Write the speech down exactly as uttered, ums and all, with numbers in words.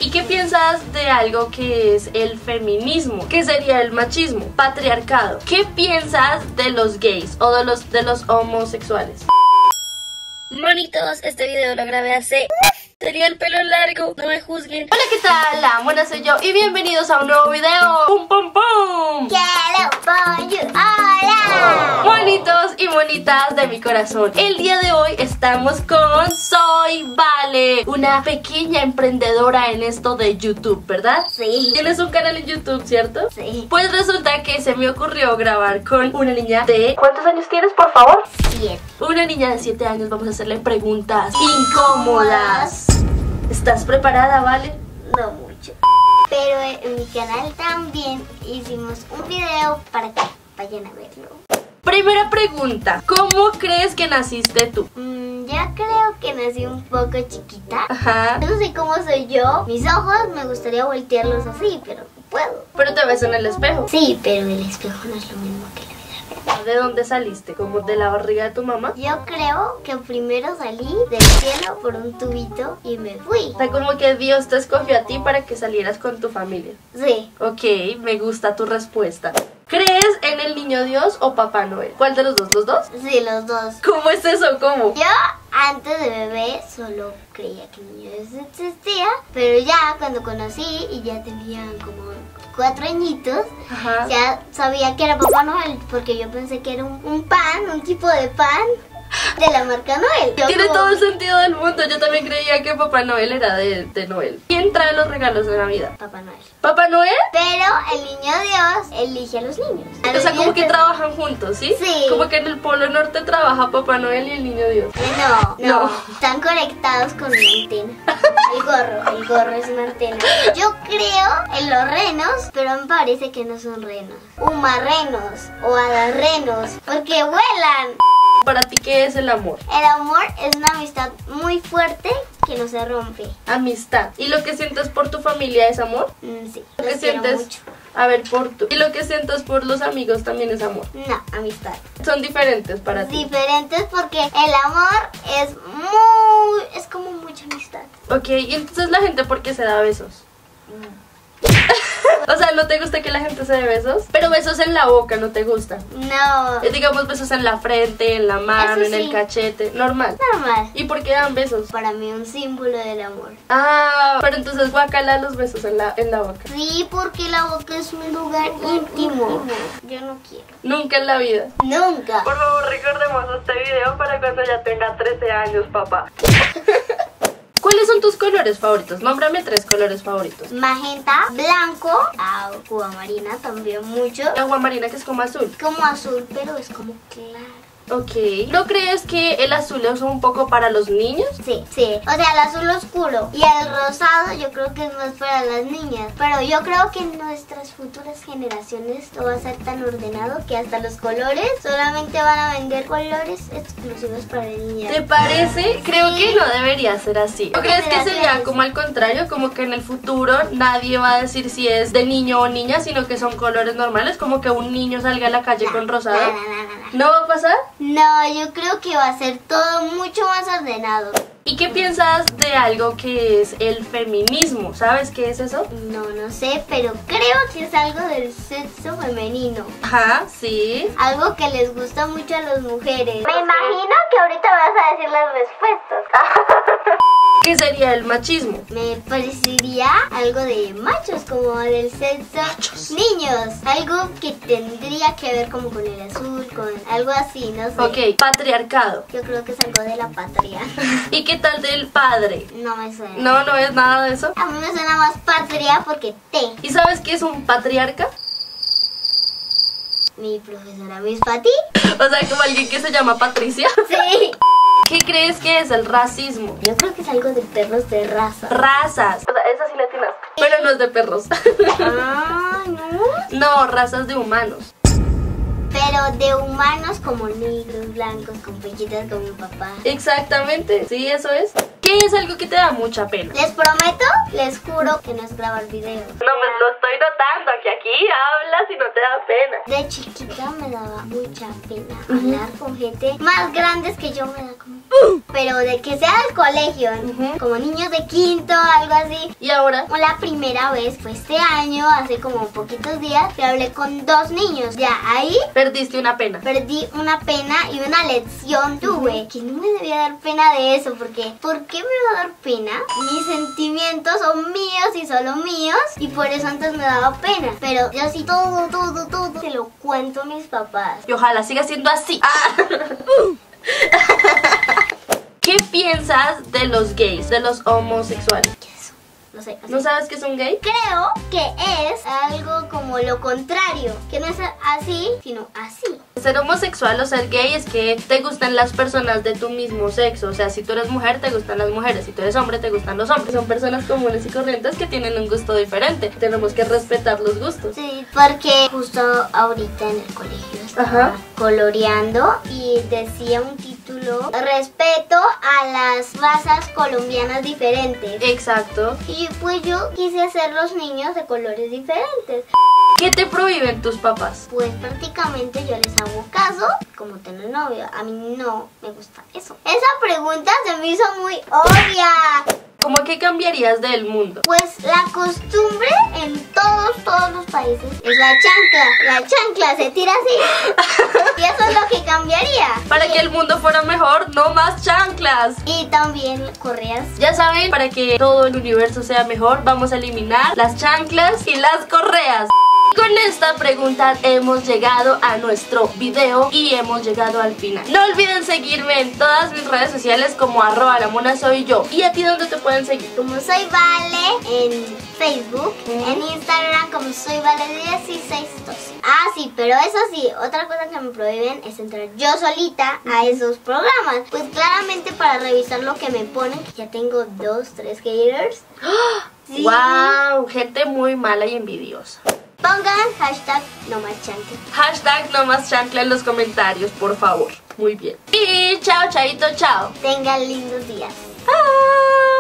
¿Y qué piensas de algo que es el feminismo? ¿Qué sería el machismo? Patriarcado. ¿Qué piensas de los gays o de los, de los homosexuales? Monitos, este video lo grabé hace... Tenía el pelo largo, no me juzguen. Hola, ¿qué tal? La buena soy yo y bienvenidos a un nuevo video. ¡Pum, pum, pum! Hello, bonjour, hola. Monitos y monitas de mi corazón, el día de hoy estamos con Soy Vale, una pequeña emprendedora en esto de YouTube, ¿verdad? Sí. Tienes un canal en YouTube, ¿cierto? Sí. Pues resulta que se me ocurrió grabar con una niña de... ¿Cuántos años tienes, por favor? Siete. Una niña de siete años. Vamos a hacerle preguntas incómodas. ¿Estás preparada, Vale? No mucho. Pero en mi canal también hicimos un video para que vayan a verlo. Primera pregunta, ¿cómo crees que naciste tú? Mm, yo creo que nací un poco chiquita. Ajá. No sé cómo soy yo. Mis ojos me gustaría voltearlos así, pero no puedo. Pero te ves en el espejo. Sí, pero el espejo no es lo mismo que la vida. ¿De dónde saliste? ¿Como de la barriga de tu mamá? Yo creo que primero salí del cielo por un tubito y me fui. O sea, como que Dios te escogió a ti para que salieras con tu familia. Sí. Ok, me gusta tu respuesta. ¿Crees en el niño Dios o Papá Noel? ¿Cuál de los dos? ¿Los dos? Sí, los dos. ¿Cómo es eso? ¿Cómo? Yo antes de bebé solo creía que el niño Dios existía, pero ya cuando conocí y ya tenían como cuatro añitos, Ajá. ya sabía que era Papá Noel, porque yo pensé que era un, un pan, un tipo de pan de la marca Noel. Yo Tiene como- todo el sentido del mundo. Yo también creía que Papá Noel era de, de Noel. ¿Quién trae los regalos de Navidad? Papá Noel. ¿Papá Noel? Pero el niño Dios elige a los niños. A O los sea, como niños que te- trabajan juntos, ¿sí? Sí. Como que en el Polo Norte trabaja Papá Noel y el Niño Dios. No, no, No. están conectados con una antena. El gorro, el gorro es una antena. Yo creo en los renos, pero me parece que no son renos. Humarrenos o hadarrenos, porque vuelan. ¿Para ti qué es el amor? El amor es una amistad muy fuerte que no se rompe. Amistad. ¿Y lo que sientes por tu familia es amor? Mm, sí, ¿Lo los que quiero sientes? mucho. A ver, por tu. ¿Y lo que sientes por los amigos también es amor? No, amistad. Son diferentes para ti. Diferentes porque el amor es muy... es como mucha amistad. Ok, y entonces la gente, ¿por qué se da besos? O sea, ¿no te gusta que la gente se dé besos? Pero besos en la boca, ¿no te gusta? No, Eh, Digamos besos en la frente, en la mano, Eso en el sí. cachete. Normal. normal. ¿Y por qué dan besos? Para mí un símbolo del amor. Ah, pero entonces guacala los besos en la, en la boca. Sí, porque la boca es un lugar íntimo. Yo no quiero. Nunca en la vida. Nunca. Por favor, recordemos este video para cuando ya tenga trece años, papá. ¿Cuáles son tus colores favoritos? Nómbrame tres colores favoritos. Magenta, blanco, agua marina también mucho. Agua marina, que es como azul. Como azul, pero es como claro. Ok. ¿No crees que el azul es un poco para los niños? Sí, sí. O sea, el azul oscuro y el rosado yo creo que es más para las niñas. Pero yo creo que en nuestras futuras generaciones todo va a ser tan ordenado que hasta los colores solamente van a vender colores exclusivos para niñas. ¿Te parece? Creo que no debería ser así. ¿No crees que sería como al contrario? Como que en el futuro nadie va a decir si es de niño o niña, sino que son colores normales, como que un niño salga a la calle con rosado. No, no, no, no, no. ¿No va a pasar? No, yo creo que va a ser todo mucho más ordenado. ¿Y qué piensas de algo que es el feminismo? ¿Sabes qué es eso? No, no sé, pero creo que es algo del sexo femenino. Ajá, sí. Algo que les gusta mucho a las mujeres. Me imagino que ahorita vas a decir las respuestas. ¿Qué sería el machismo? Me parecería algo de machos, como del sexo Machos. niños. Algo que tendría que ver como con el azul, con algo así, no sé. Ok, patriarcado. Yo creo que es algo de la patria. ¿Y qué tal del padre? No me suena. No, no es nada de eso. A mí me suena más patria porque T. ¿Y sabes qué es un patriarca? Mi profesora Miss Pati. O sea, como alguien que se llama Patricia. Sí. ¿Qué crees que es el racismo? Yo creo que es algo de perros de raza. Razas. O sea, esa sí la tienes. Pero no es de perros. Ah, no. No, razas de humanos. Pero de humanos como negros, blancos, con pechitas como mi papá. Exactamente. Sí, eso es. ¿Qué es algo que te da mucha pena? Les prometo, les juro que no es grabar videos. No, pues lo estoy notando, que aquí hablas y no te da pena. De chiquita me daba mucha pena hablar con gente más grandes que yo, me da como Pero de que sea del colegio, Ujú. como niños de quinto, algo así. ¿Y ahora? La primera vez fue este año, hace como poquitos días, que hablé con dos niños. Ya ahí Perdiste una pena. perdí una pena y una lección tuve. Que no me debía dar pena de eso, porque ¿por qué me va a dar pena? Mis sentimientos son míos y solo míos, y por eso antes me daba pena. Pero yo sí todo, todo, todo se lo cuento a mis papás. Y ojalá siga siendo así. Ah. ¿Qué piensas de los gays, de los homosexuales? ¿Qué es eso? No sé. ¿No sabes qué es un gay? Creo que es algo como lo contrario, que no es así, sino así. Ser homosexual o ser gay es que te gustan las personas de tu mismo sexo. O sea, si tú eres mujer, te gustan las mujeres. Si tú eres hombre, te gustan los hombres. Son personas comunes y corrientes que tienen un gusto diferente. Tenemos que respetar los gustos. Sí, porque justo ahorita en el colegio estaba Ajá. coloreando y decía un título: respeto a las razas colombianas diferentes. Exacto. Y pues yo quise hacer los niños de colores diferentes. ¿Qué te prohíben tus papás? Pues prácticamente yo les hago caso, como tener novio. A mí no me gusta eso. Esa pregunta se me hizo muy obvia. ¿Cómo que cambiarías del mundo? Pues la costumbre en todos, todos los países es la chancla. La chancla se tira así. Y eso es lo que cambiaría. Para Y- que el mundo fuera mejor, no más chanclas. Y también correas. Ya saben, para que todo el universo sea mejor, vamos a eliminar las chanclas y las correas. Con esta pregunta hemos llegado a nuestro video y hemos llegado al final. No olviden seguirme en todas mis redes sociales como arroba la mona soy yo. ¿Y a ti dónde te pueden seguir? Como Soy Vale en Facebook, Ujú. en Instagram como Soy Vale dieciséis doce. Ah, sí, pero eso sí, otra cosa que me prohíben es entrar yo solita a esos programas. Pues claramente para revisar lo que me ponen, que ya tengo dos, tres haters. Sí. ¡Wow! Gente muy mala y envidiosa. Pongan hashtag no más chancla. Hashtag no más chancla en los comentarios, por favor. Muy bien. Y chao, chaito, chao. Tengan lindos días. Bye.